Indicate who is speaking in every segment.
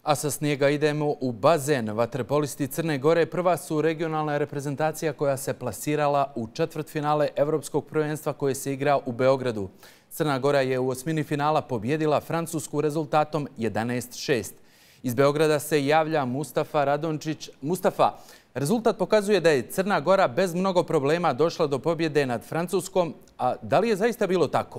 Speaker 1: A sa snijega idemo u bazen. Vaterpolisti Crne Gore prva su regionalna reprezentacija koja se plasirala u četvrtfinale Evropskog prvenstva koje se igra u Beogradu. Crna Gora je u osmini finala pobjedila Francusku rezultatom 11:6. Iz Beograda se javlja Mustafa Radončić. Mustafa, rezultat pokazuje da je Crna Gora bez mnogo problema došla do pobjede nad Francuskom. A da li je zaista bilo tako?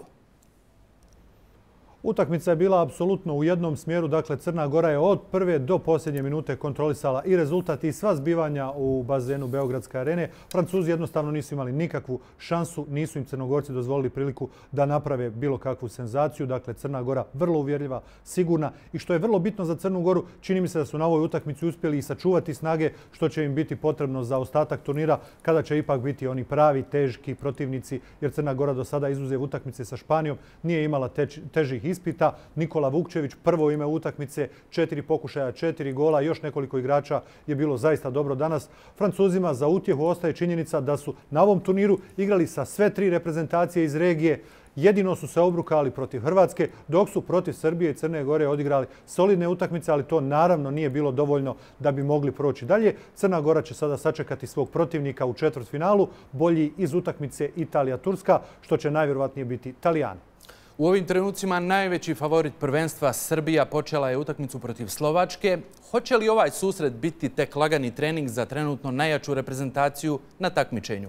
Speaker 2: Utakmica je bila apsolutno u jednom smjeru. Dakle, Crna Gora je od prve do posljednje minute kontrolisala i rezultat i sva zbivanja u bazenu Beogradske arene. Francuzi jednostavno nisu imali nikakvu šansu. Nisu im Crnogorci dozvolili priliku da naprave bilo kakvu senzaciju. Dakle, Crna Gora vrlo uvjerljiva, sigurna. I što je vrlo bitno za Crnu Goru, čini mi se da su na ovoj utakmici uspjeli i sačuvati snage, što će im biti potrebno za ostatak turnira, kada će ipak biti oni pravi, teški protivnici. Jer Crna Gora do sada, izuzev utakmice sa Španijom, nije imala težih ispita. Nikola Vukčević, prvo ime utakmice, 4 pokušaja, 4 gola, još nekoliko igrača je bilo zaista dobro danas. Francuzima za utjehu ostaje činjenica da su na ovom turniru igrali sa sve 3 reprezentacije iz regije. Jedino su se obrukali protiv Hrvatske, dok su protiv Srbije i Crne Gore odigrali solidne utakmice, ali to naravno nije bilo dovoljno da bi mogli proći dalje. Crna Gora će sada sačekati svog protivnika u četvrtfinalu, bolji iz utakmice Italija-Turska, što će najvjerovatnije biti Talijani.
Speaker 1: U ovim trenucima najveći favorit prvenstva Srbija počela je utakmicu protiv Slovačke. Hoće li ovaj susret biti tek lagani trening za trenutno najjaču reprezentaciju na takmičenju?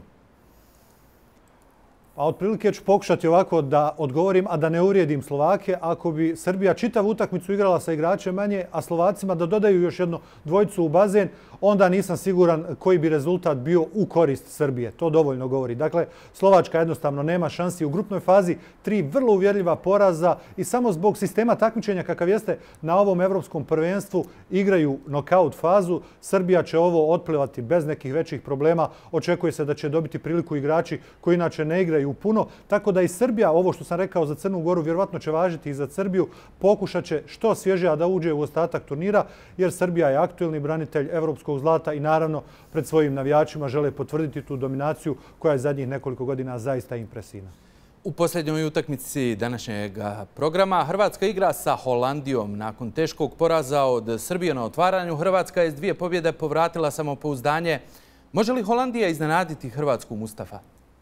Speaker 2: A otprilike ću pokušati ovako da odgovorim, a da ne uvrijedim Slovake. Ako bi Srbija čitavu utakmicu igrala sa igračem manje, a Slovacima da dodaju još jednu dvojicu u bazen, onda nisam siguran koji bi rezultat bio u korist Srbije. To dovoljno govori. Dakle, Slovačka jednostavno nema šansi u grupnoj fazi. 3 vrlo uvjerljiva poraza i samo zbog sistema takmičenja kakav jeste na ovom evropskom prvenstvu igraju nokaut fazu. Srbija će ovo otplivati bez nekih većih problema. Očekuje se da će dobiti priliku igrači koji inače ne igraju puno. Tako da i Srbija, ovo što sam rekao za Crnu Goru, vjerovatno će važiti i za Srbiju. Pokušat će što svježija da uđe u ostatak turnira, jer Srbija je aktuelni branitelj evropskog zlata i naravno pred svojim navijačima žele potvrditi tu dominaciju koja je zadnjih nekoliko godina zaista impresivna.
Speaker 1: U posljednjoj utakmici današnjeg programa Hrvatska igra sa Holandijom. Nakon teškog poraza od Srbije na otvaranju, Hrvatska je s 2 pobjede povratila samopouzdanje. Može li Holandija iznenaditi Hrvatsku, Mustafa?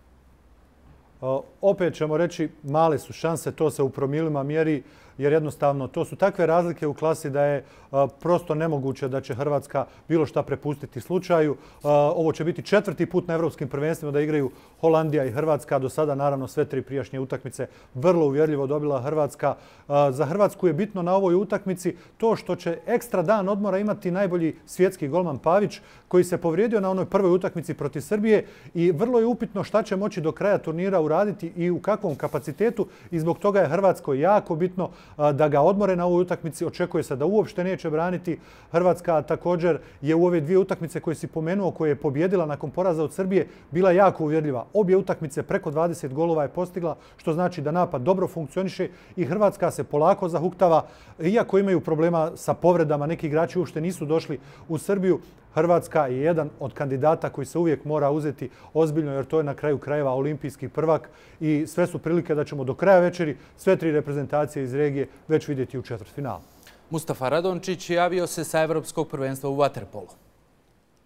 Speaker 2: Opet ćemo reći, male su šanse, to se u promilima mjeri, jer jednostavno to su takve razlike u klasi da je prosto nemoguće da će Hrvatska bilo šta prepustiti slučaju. Ovo će biti 4. put na evropskim prvenstvima da igraju Holandija i Hrvatska. Do sada naravno sve 3 prijašnje utakmice vrlo uvjerljivo dobila Hrvatska. Za Hrvatsku je bitno na ovoj utakmici to što će ekstra dan odmora imati najbolji svjetski golman Pavić, koji se povrijedio na onoj prvoj utakmici protiv Srbije i vrlo je upitno šta će moći do kraja turnira uraditi i u kakvom kapacitetu, i zbog toga je Hrvatskoj jako bitno da ga odmore na ovoj utakmici. Očekuje se da uopšte neće braniti. Hrvatska također je u ove 2 utakmice koje si pomenuo, koje je pobjedila nakon poraza od Srbije, bila jako uvjerljiva. Obje utakmice preko 20 golova je postigla, što znači da napad dobro funkcioniše i Hrvatska se polako zahuktava. Iako imaju problema sa povredama, neki igrači uopšte nisu došli u Srbiju, Hrvatska je jedan od kandidata koji se uvijek mora uzeti ozbiljno, jer to je na kraju krajeva olimpijski prvak i sve su prilike da ćemo do kraja večeri sve 3 reprezentacije iz regije već vidjeti u četvrtfinalu.
Speaker 1: Mustafa Radončić javio se sa Evropskog prvenstva u vaterpolu.